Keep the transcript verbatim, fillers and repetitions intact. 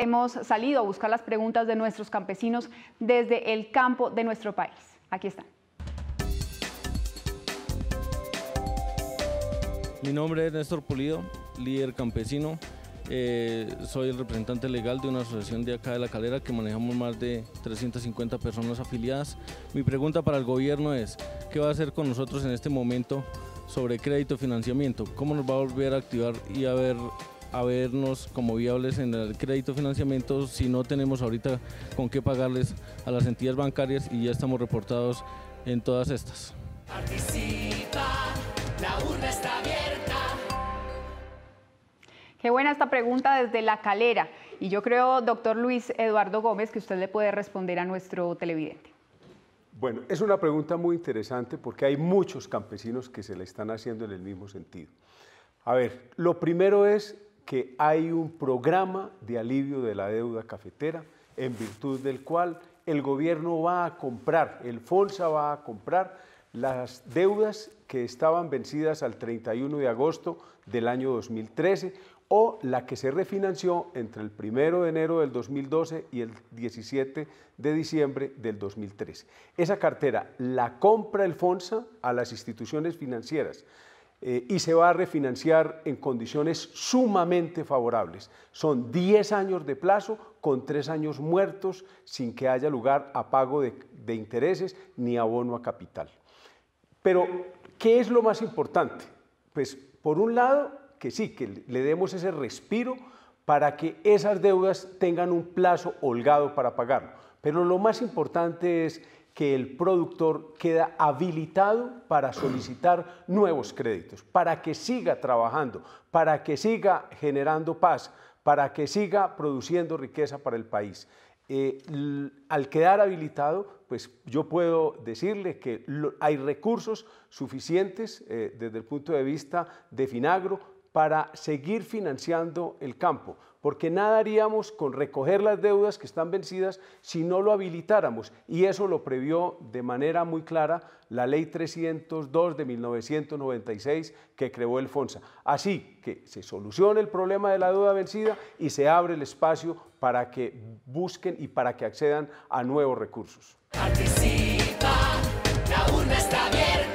hemos salido a buscar las preguntas de nuestros campesinos desde el campo de nuestro país. Aquí están. Mi nombre es Néstor Pulido, líder campesino. Eh, soy el representante legal de una asociación de acá de La Calera que manejamos más de trescientas cincuenta personas afiliadas. Mi pregunta para el gobierno es, ¿qué va a hacer con nosotros en este momento sobre crédito y financiamiento? ¿Cómo nos va a volver a activar y a, ver, a vernos como viables en el crédito y financiamiento si no tenemos ahorita con qué pagarles a las entidades bancarias y ya estamos reportados en todas estas? Participa, la urna está abierta. Qué buena esta pregunta desde La Calera. Y yo creo, doctor Luis Eduardo Gómez, que usted le puede responder a nuestro televidente. Bueno, es una pregunta muy interesante porque hay muchos campesinos que se la están haciendo en el mismo sentido. A ver, lo primero es que hay un programa de alivio de la deuda cafetera en virtud del cual el gobierno va a comprar, el FONSA va a comprar las deudas que estaban vencidas al treinta y uno de agosto del año dos mil trece o la que se refinanció entre el primero de enero del dos mil doce y el diecisiete de diciembre del dos mil trece. Esa cartera la compra el FONSA a las instituciones financieras eh, y se va a refinanciar en condiciones sumamente favorables. Son diez años de plazo con tres años muertos sin que haya lugar a pago de, de intereses ni abono a capital. Pero, ¿qué es lo más importante? Pues, por un lado, que sí, que le demos ese respiro para que esas deudas tengan un plazo holgado para pagarlo. Pero lo más importante es que el productor queda habilitado para solicitar nuevos créditos, para que siga trabajando, para que siga generando paz, para que siga produciendo riqueza para el país. Eh, al quedar habilitado, pues yo puedo decirle que lo, hay recursos suficientes eh, desde el punto de vista de Finagro para seguir financiando el campo, porque nada haríamos con recoger las deudas que están vencidas si no lo habilitáramos, y eso lo previó de manera muy clara la Ley trescientos dos de mil novecientos noventa y seis que creó el FONSA. Así que se solucione el problema de la deuda vencida y se abre el espacio para que busquen y para que accedan a nuevos recursos. Participa, la urna está abierta.